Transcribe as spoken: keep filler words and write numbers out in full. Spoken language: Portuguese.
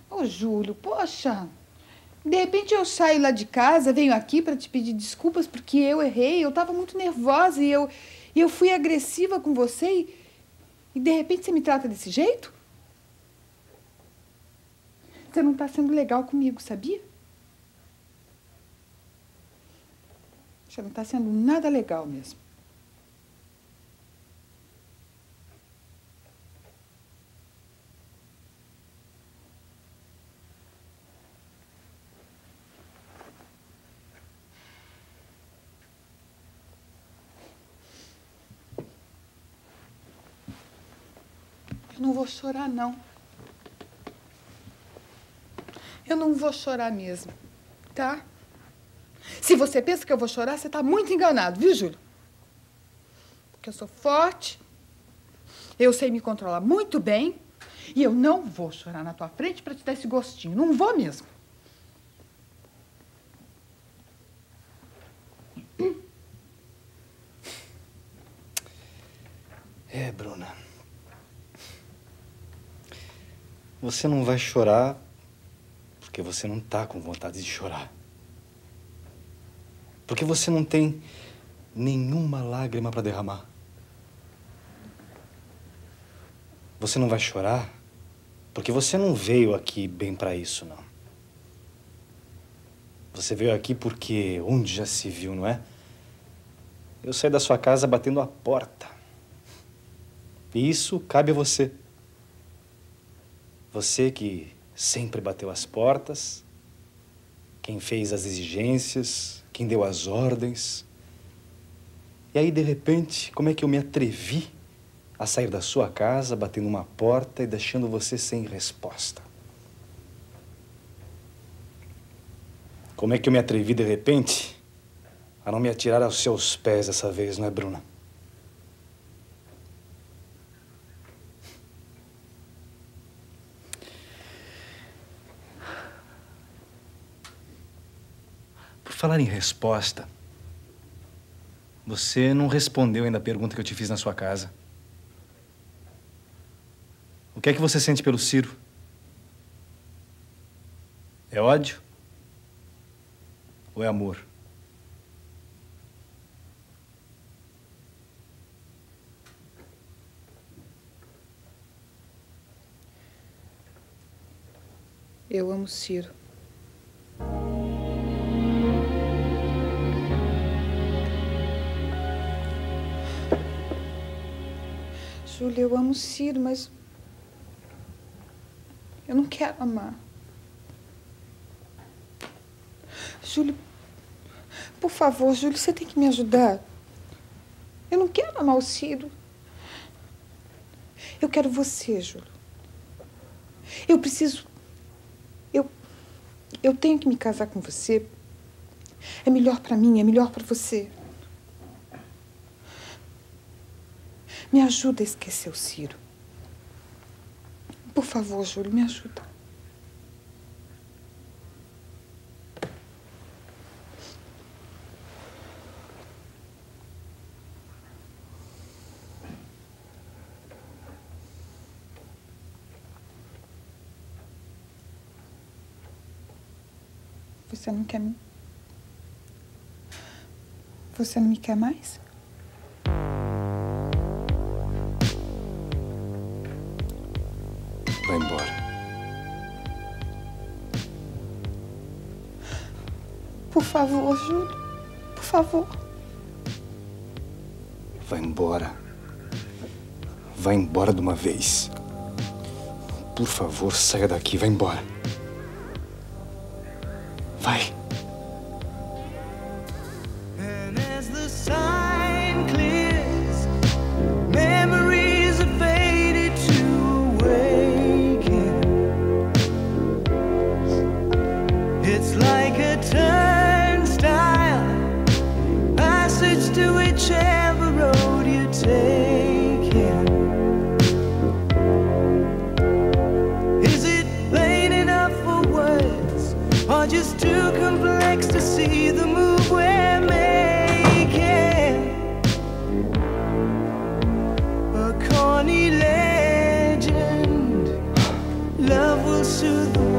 Ô, Júlio, poxa, de repente eu saio lá de casa, venho aqui para te pedir desculpas porque eu errei, eu estava muito nervosa e eu, e eu fui agressiva com você e, e de repente você me trata desse jeito? Você não está sendo legal comigo, sabia? Você não está sendo nada legal mesmo. Eu não vou chorar, não. Eu não vou chorar mesmo, tá? Se você pensa que eu vou chorar, você tá muito enganado, viu, Júlio? Porque eu sou forte, eu sei me controlar muito bem e eu não vou chorar na tua frente pra te dar esse gostinho. Não vou mesmo. É, Bruna. Você não vai chorar porque você não tá com vontade de chorar. Porque você não tem nenhuma lágrima para derramar. Você não vai chorar porque você não veio aqui bem para isso, não. Você veio aqui porque onde já se viu, não é? Eu saí da sua casa batendo a porta. E isso cabe a você. Você que sempre bateu as portas, quem fez as exigências, quem deu as ordens. E aí, de repente, como é que eu me atrevi a sair da sua casa, batendo uma porta e deixando você sem resposta? Como é que eu me atrevi, de repente, a não me atirar aos seus pés dessa vez, não é, Bruna? Por falar em resposta, você não respondeu ainda a pergunta que eu te fiz na sua casa. O que é que você sente pelo Ciro? É ódio? Ou é amor? Eu amo Ciro. Júlia, eu amo Ciro, mas eu não quero amar. Júlio, por favor, Júlio, você tem que me ajudar. Eu não quero amar o Ciro. Eu quero você, Júlio. Eu preciso... Eu... Eu tenho que me casar com você. É melhor pra mim, é melhor pra você. Me ajuda a esquecer o Ciro. Por favor, Júlio, me ajuda. Você não quer me... Você não me quer mais? Vai embora. Por favor, Júlio. Por favor. Vai embora. Vai embora de uma vez. Por favor, saia daqui. Vai embora. Vai. Just too complex to see the move we're making. A corny legend. Love will soothe the